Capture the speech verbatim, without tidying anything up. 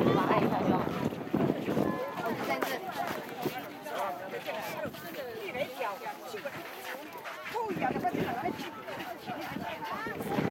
拉一下就好。在这。 头一样的，把这个拿来去。